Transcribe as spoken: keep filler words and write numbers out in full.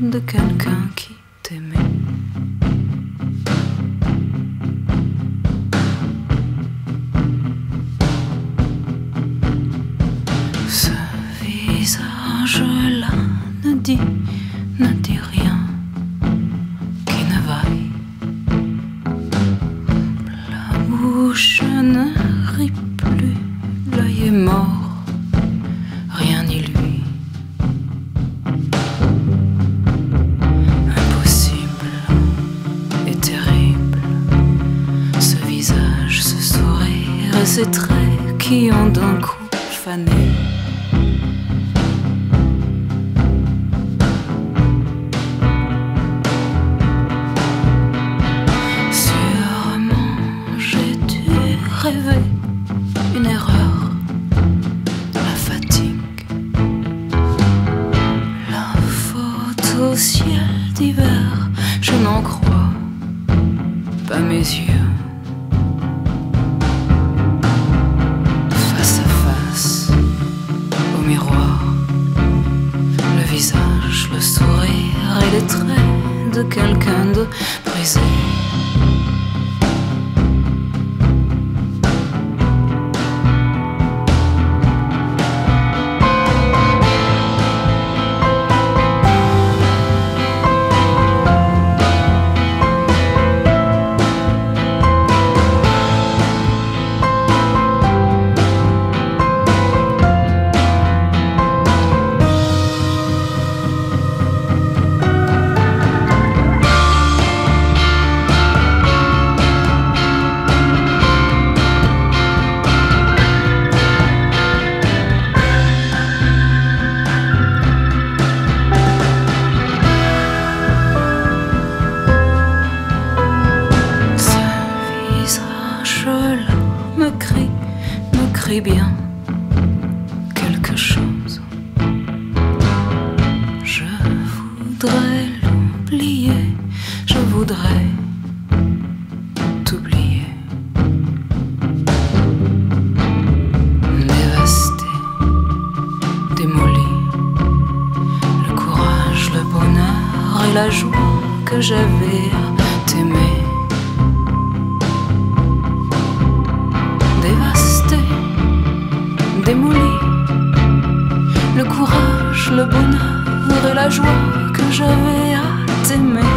de quelqu'un qui t'aimait. Ce visage-là ne dit, ne dit rien qui ne vaille. La bouche ne rit plus, l'œil est mort, rien ni lui. Impossible et terrible, ce visage, ce sourire et ces traits qui ont d'un coup fané. Rêver une erreur, la fatigue, la faute au ciel d'hiver, je n'en crois pas mes yeux. Face à face, au miroir, le visage, le sourire et les traits de quelqu'un de brisé. Me crie, me crie bien quelque chose. Je voudrais l'oublier, je voudrais t'oublier. Dévasté, démoli, le courage, le bonheur et la joie que j'avais à t'aimer. Dévasté, démoli, le courage, le bonheur et la joie que j'avais à t'aimer.